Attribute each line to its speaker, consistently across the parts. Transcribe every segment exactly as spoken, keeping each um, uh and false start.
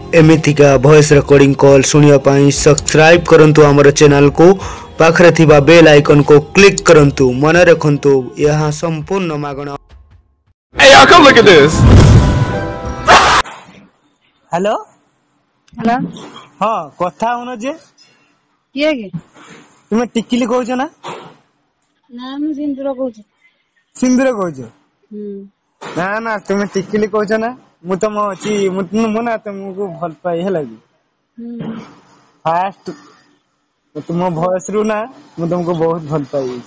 Speaker 1: एमितिका voice recording call सुनिया पाई subscribe करंतु हमर चैनल को पाखरे थिबा बेल आइकन को क्लिक करंतु मन रखंतु यहाँ संपूर्ण मागणा।
Speaker 2: Hey y'all, come look at this.
Speaker 3: Hello
Speaker 4: hello
Speaker 3: हाँ कथा होनो जे
Speaker 4: किए के
Speaker 3: तुमे टिकिली कहउछ ना
Speaker 4: ना हम सिंदूर कहूछ
Speaker 3: सिंदूर कहउछ
Speaker 4: हम
Speaker 3: ना ना तुमे टिकिली कहउछ ना मु तम अछि मु ना तुमको भल पाई हे लगी
Speaker 4: हम
Speaker 3: फास्ट तुम वॉइस रु ना मु तुमको बहुत भल पाई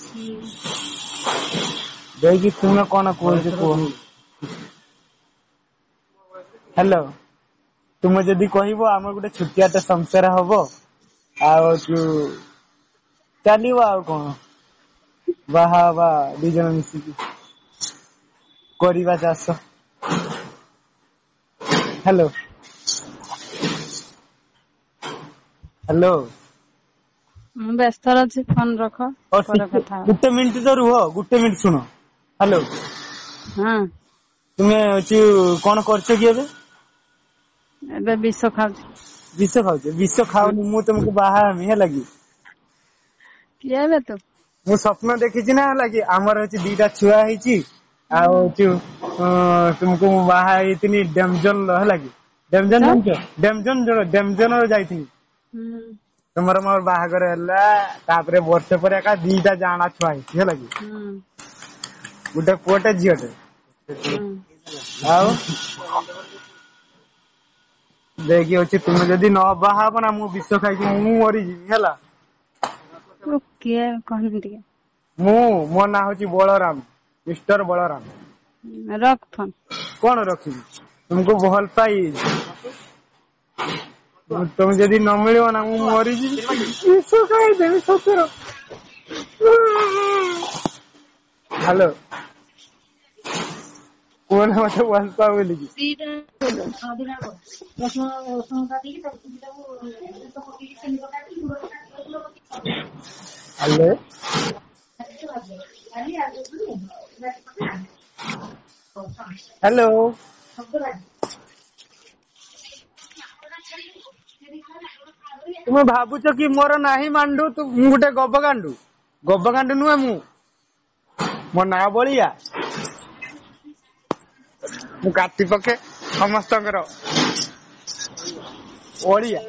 Speaker 3: देखि तुमे कोन कहउछ को हेलो तुम जदि कहबो हमर गुटे छुटियाटे संसार हबो आ चलिबो आ कोन बाहा बा दी जन मिसी करिबा चास हेलो हेलो
Speaker 4: हम व्यस्त अछि फोन रख पर कथा
Speaker 3: गुटे मिनिट तो रुह गुटे मिनिट सुनो हेलो
Speaker 4: हां
Speaker 3: तुमे अछि कोन करछ कि एबे
Speaker 4: एबे विष खाउछ
Speaker 3: विष खाउछ विष खाउनी मु तुमको बाहा मी हे लगी
Speaker 4: किए बे तो
Speaker 3: मु स्वप्न देखिछि ना लगी हमर अछि दीटा छुआ हिची आ छु तुमको बाहा इतनी डेमजन ल लगी डेमजन जानछ डेमजन जो डेमजन जाईथि
Speaker 4: हम
Speaker 3: तुमर मोर बाहागर हल्ला तापरे वर्ष पर एका दीटा जाना छुआ हिची हे लगी
Speaker 4: हम
Speaker 3: गुटे पुओटे झियोटे
Speaker 4: हम
Speaker 3: आउ देखि अछि तुम जदि न बाहा बना मु विष खाइ कि मु मरि जी हेला
Speaker 4: तो किए कहन दिए
Speaker 3: मु मो ना होची बलराम मिस्टर बलराम
Speaker 4: रख फोन
Speaker 3: कौन रखिबी तुमको भल पाई तुम जदि न मिलियो ना मु मरि जी विष खाइ देबी ससुर हेलो कोन मते भल पाउ लिखी
Speaker 4: सीटा अदिना को प्रश्न संख्या दी त
Speaker 3: हेलो हेलो तुम भाबुच कि मोर नाही मांडू तू गुटे गब गांडू गब गांडू नुहे मु मो ना बलिया मु काटी पके समस्तकर ओलिया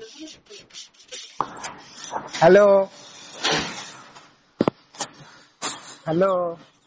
Speaker 3: हेलो हेलो